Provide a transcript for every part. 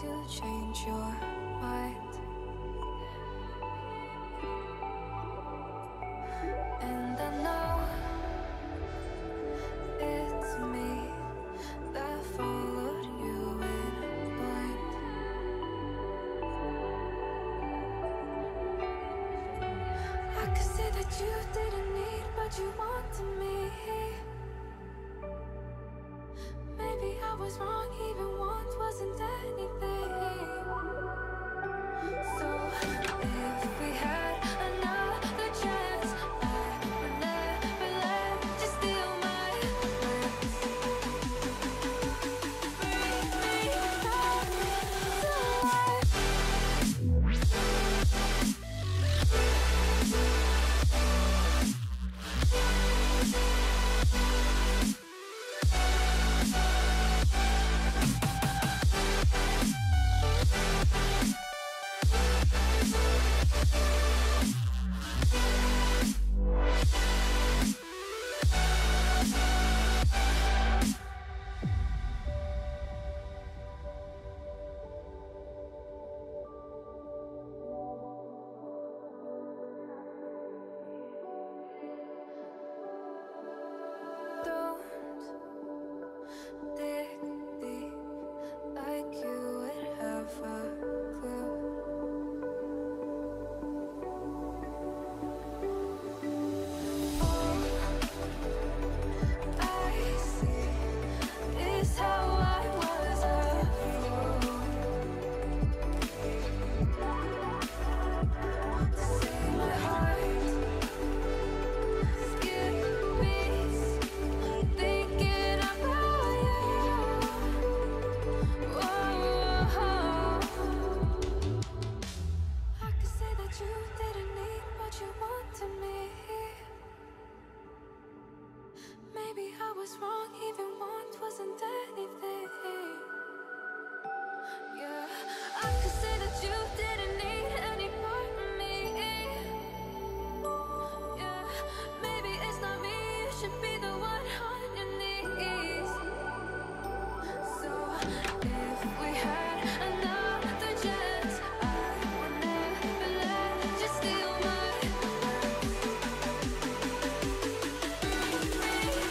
to change your mind. And I know it's me that followed you in blind. I could say that you didn't need, but you wanted me. Maybe I was wrong, even want wasn't anything. So if we had another chance, I would never let you steal my lips. Bring me back to life. Don't dig deep like you would have a clue. All I see is how I was a fool to see my heart skip beats thinking about you. Whoa. I could say that you didn't need, but you wanted me. Maybe I was wrong, even want wasn't anything. Yeah, I could say that you didn't need any part of me. Yeah, maybe it's not me, you should be the one on your knees. So if we had another chance, I would never let you steal my lips. Bring me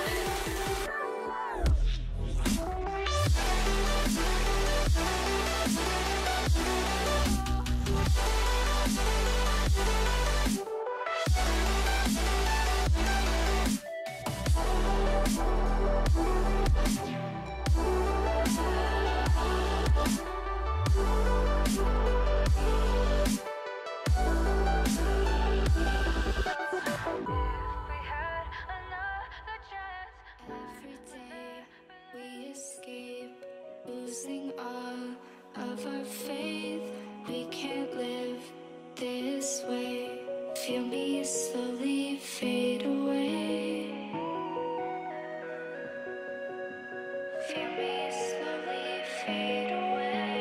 we had another chance. Every day we escape, losing all of our faith. We can't live this way. Feel me slowly fade away. Feel me slowly fade away.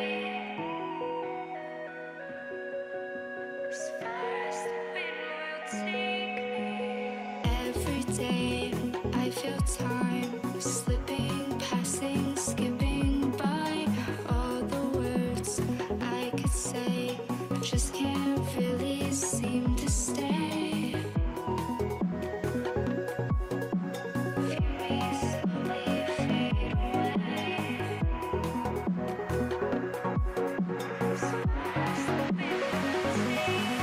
As far as the wind will take me. Every day I feel time slipping, passing, skipping by. All the words I could say just can't really seem to stay. Feel me slowly fade away. As far as the wind will take me.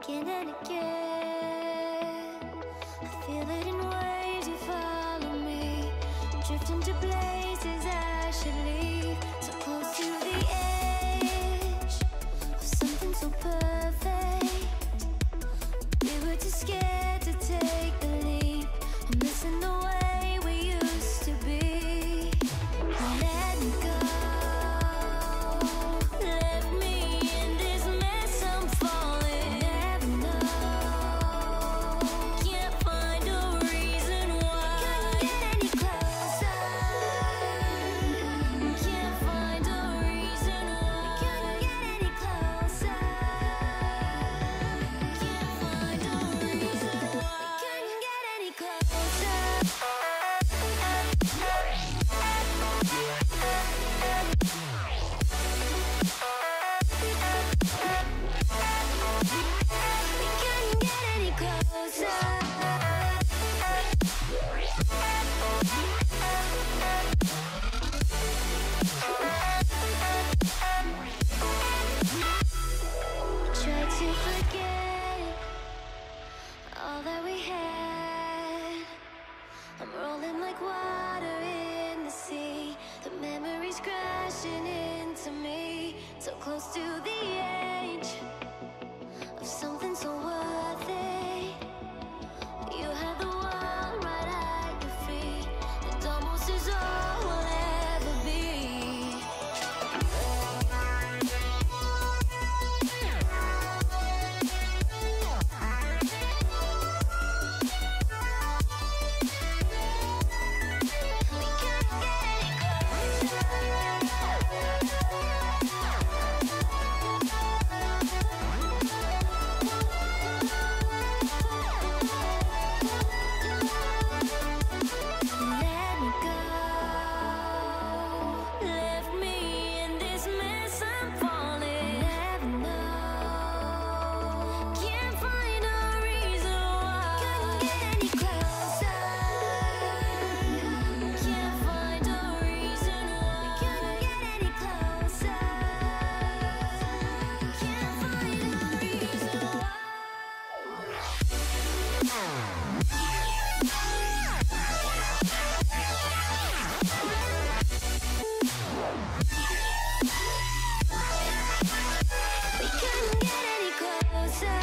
again and again. I feel it in waves, you follow me, drifting to places I should leave. So close to the edge of something so perfect. We were too scared to take the leap. I'm missing the way we used to be. Let me go. Left me in this mess, I'm falling. Never know. Can't find a reason why. Can't get any closer. Can't find a reason why. Can't get any closer. Can't find a reason why. Couldn't get any closer. We couldn't get any closer. Tried to forget all that we had. I'm rolling like water in the sea. The memories crashing into me. So close to the edge of something so worth it. You have the world right at your feet. It almost is all we'll ever be. We can't get any Let me go. Left me in this mess, I'm falling. Never know. Can't find a reason why. Couldn't get any closer. Can't find a reason why. Couldn't get any closer. Can't find a reason why. We couldn't get any closer.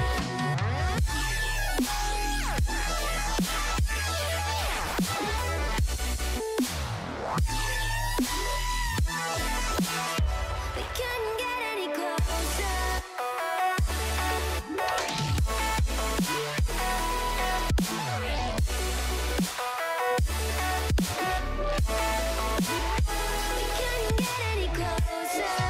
We couldn't get any closer. We couldn't get any closer.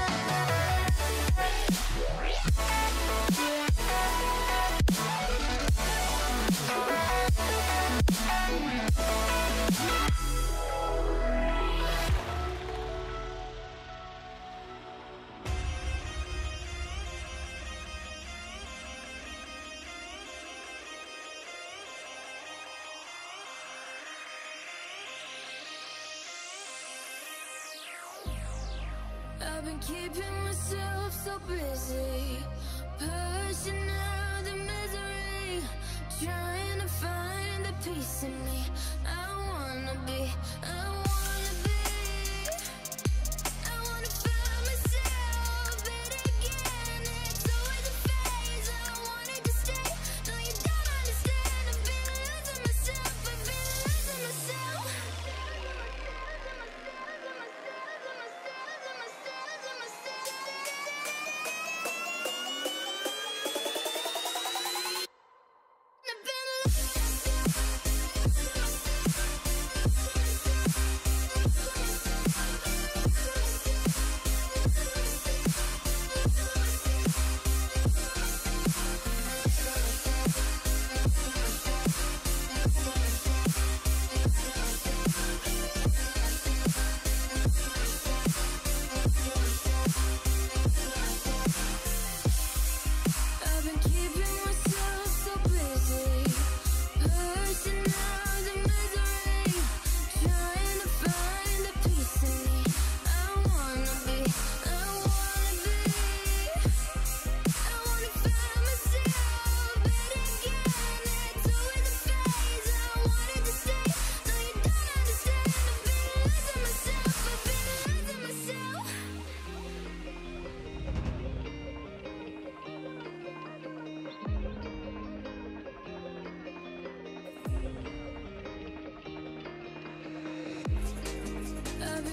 I've been keeping myself so busy, pushing out the misery, trying to find the peace in me. I wanna be, I wanna be, I wanna find myself, but again, it's always a phase. I wanted to stay, no you don't understand. I've been losing myself, I've been losing myself.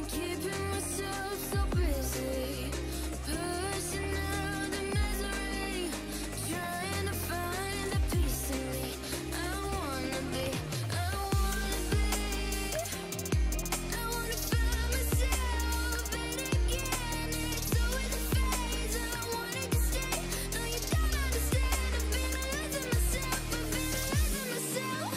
keeping myself so busy, pushing out the misery, trying to find the peace in me. I wanna be, I wanna be, I wanna find myself, but again it's always a phase. I wanted to stay, no you don't understand. I've been losing myself, I've been losing myself.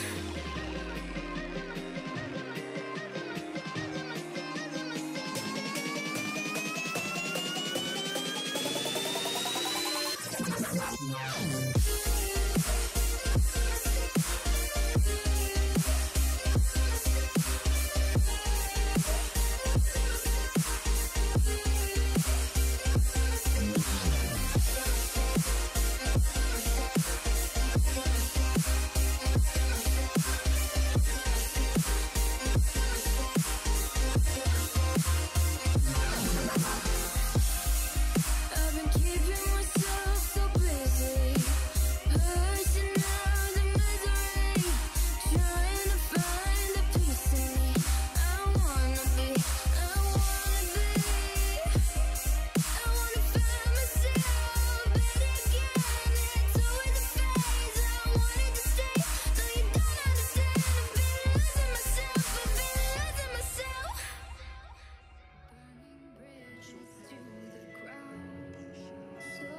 I've been keeping myself so busy, pushing out the misery, trying to find the peace in me. I wanna be, I wanna be, I wanna find myself, but again it's always a phase. I wanted to stay, no you don't understand. I've been losing myself, I've been losing myself. Burning bridges to the ground. So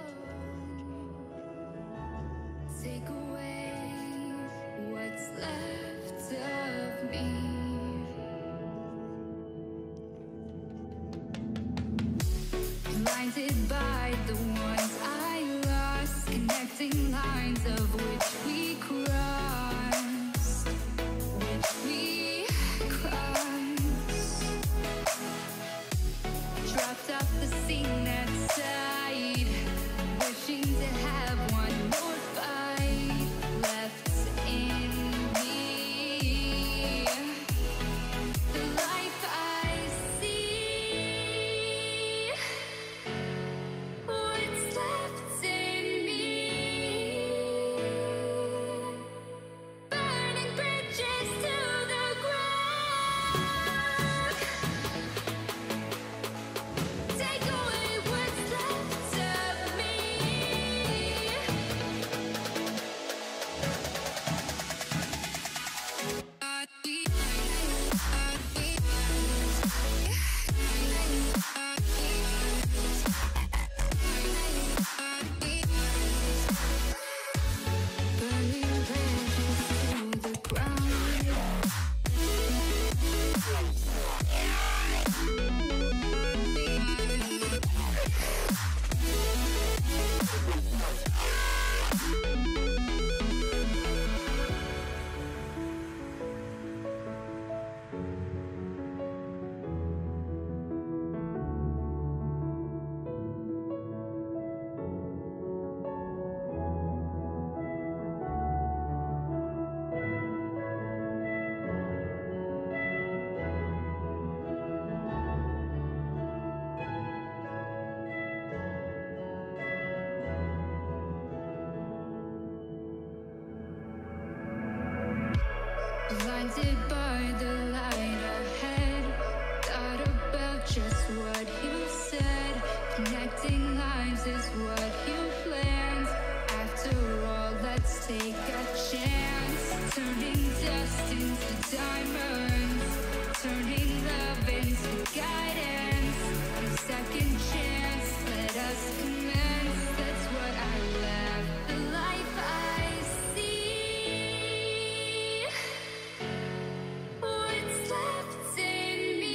take away what's left of me. Blinded by the ones I lost, connecting lines of which we crossed, which we crossed. Dropped off the scene that side, wishing to have one more fight left in me. The life I see, what's left in me. Burning bridges to the ground. Take away what's left of me. Burning bridges to the ground. Blinded by the light ahead, thought about just what you said. Connecting lives is what you planned. After all, let's take a chance. Turning dust into diamonds, turning love into guidance. A second chance, let us commence. That's what I left. The life I see, what's left in me.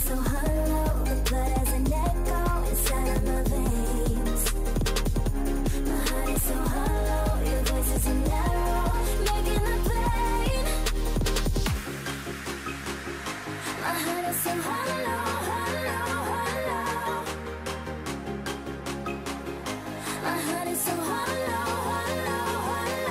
so hollow, the blood has an echo inside of my veins. My heart is so hollow, your voice is an arrow, making the pain. My heart is so hollow, hollow, hollow. My heart is so hollow, hollow, hollow.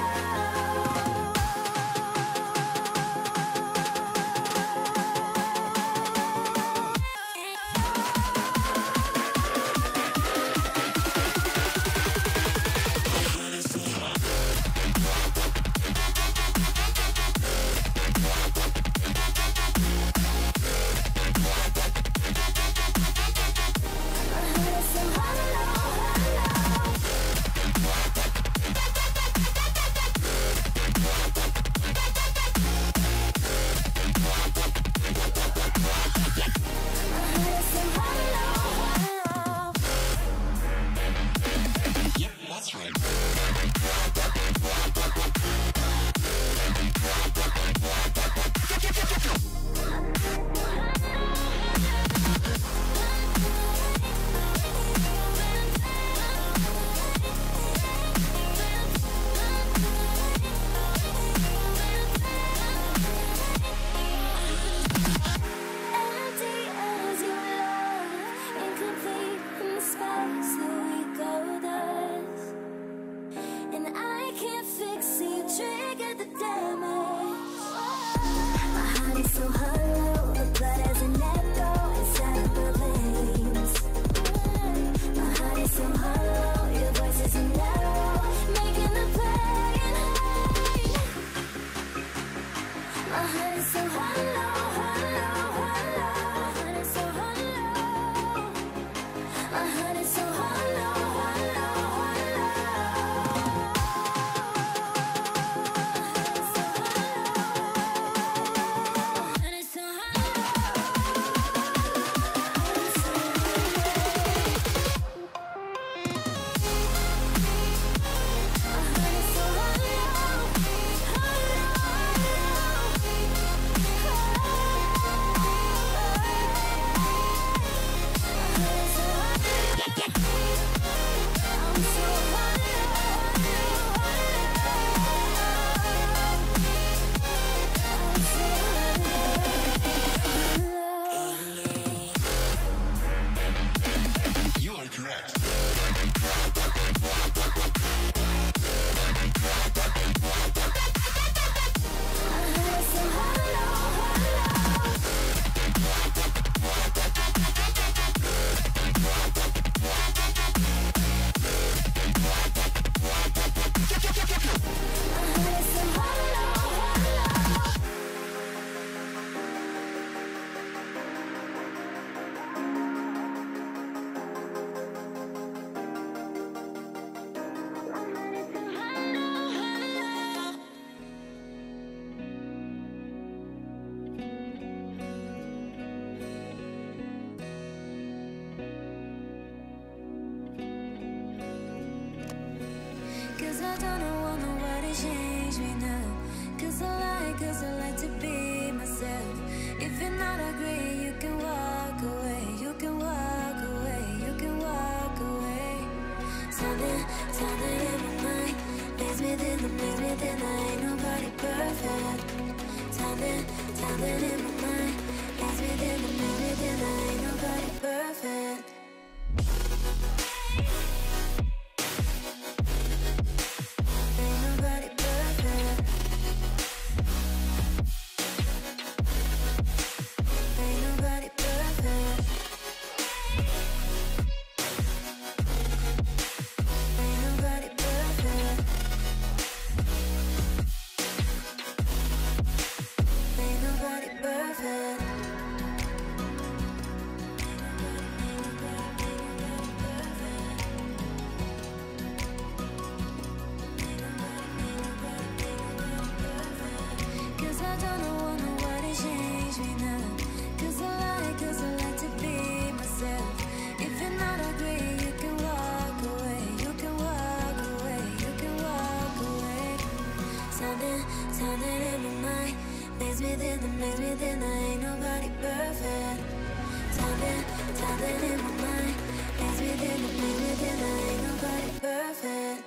Time in my mind. Place within the place within. Ain't nobody perfect.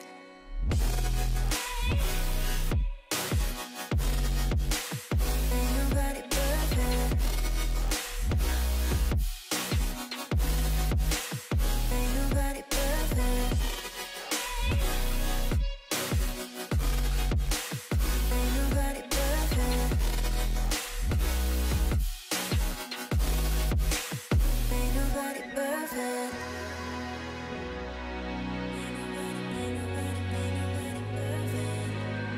Ain't nobody perfect. Ain't nobody perfect. Ain't nobody perfect. Ain't nobody perfect. Ain't nobody perfect. Ain't nobody perfect.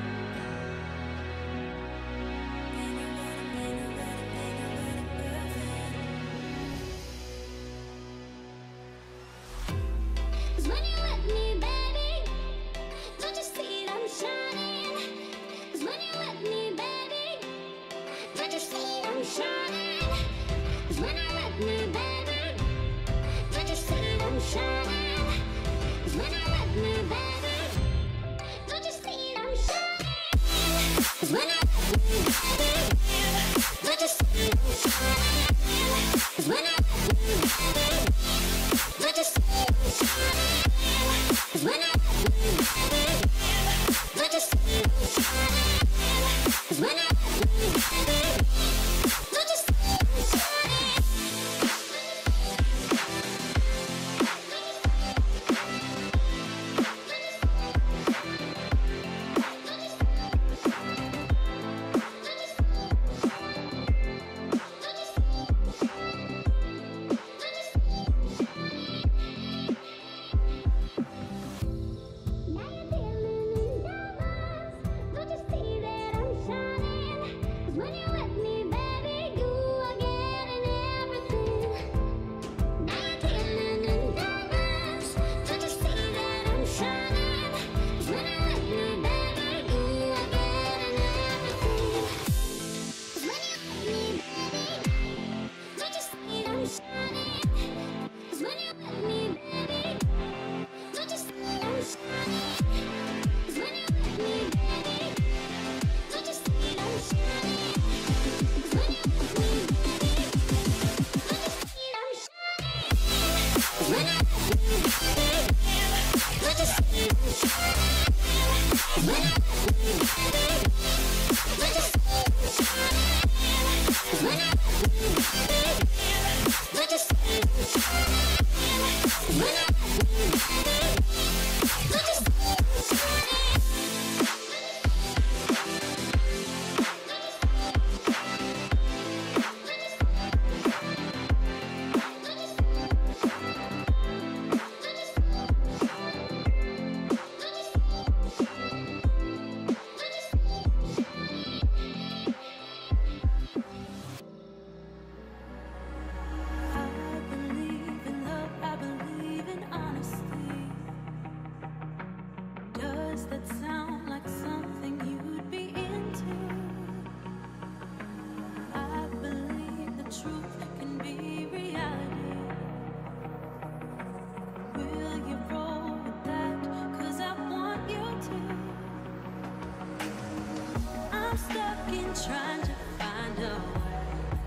Ain't nobody perfect. 'Cause when you're with me, baby, don't you see that I'm shining? 'Cause when you're with me, baby, don't you see that I'm shining? 'Cause when you're with me, baby, don't you see that I'm shining? 'Cause when you're with me, baby, don't you see that I'm shining? 'Cause when you're with me, baby, don't you see that I'm shining? 'Cause when you're with me, baby, don't you see that I'm shining? 'Cause when you're with me, baby, don't you see that I'm shining? 'Cause when you're with me, baby, don't you see that I'm shining? Now you're dealing in diamonds. Don't you see that I'm shining? 'Cause when you're with me, baby, you are getting everything. Now you're dealing in diamonds. Don't you see that I'm shining? 'Cause when you're with me, baby, you are getting everything. 'Cause when you're with me, baby, don't you see that I'm shining? 'Cause when you're with me, baby, don't you see that I'm shining? 'Cause when you're with me, baby, don't you see that I'm shining? 'Cause when you're with me, baby, don't you see that I'm shining? 'Cause when you're with me, baby, don't you see that I'm shining? 'Cause when you're with me, baby, don't you see that I'm shining? 'Cause when you're with me, baby, don't you see that I'm shining? 'Cause when you're with me, baby, don't you see that I'm shining? I believe in love, I believe in honesty. Does that sound like something you'd be into? I believe the truth can be reality. Will you roll with that? 'Cause I want you to. I'm stuck in trying to find a way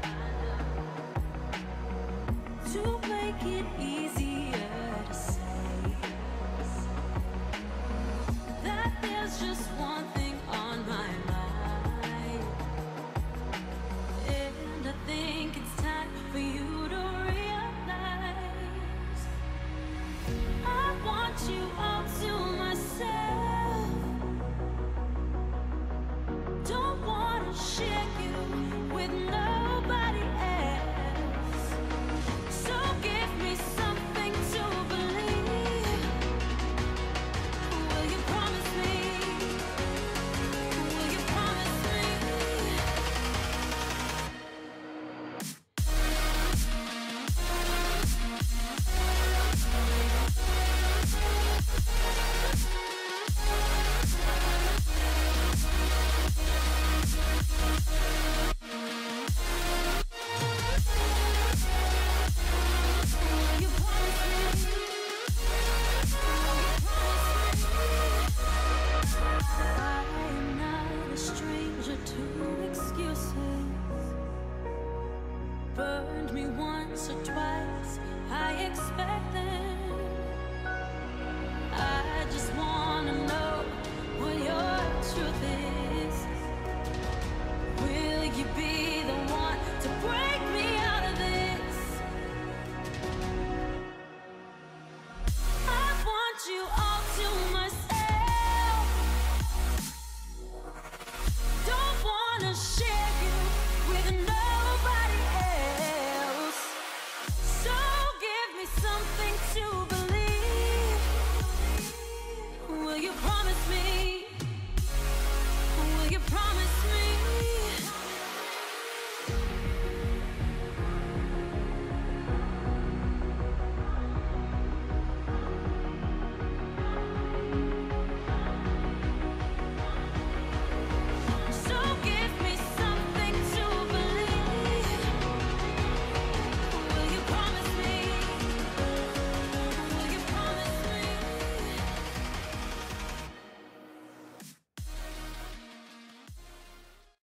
to make it easier to say that there's just one thing on my mind. And I think it's time for you to realize I want you all to myself. Don't wanna share you with nobody else. So give me some promise me